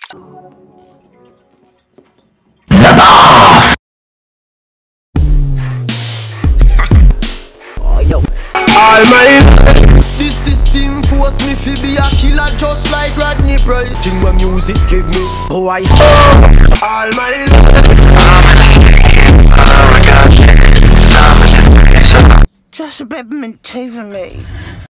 Oh, yo. All my This thing force me to be a killer just like Rodney Bright. Thing my music give me. Oh, I all my Just a bit minty for me.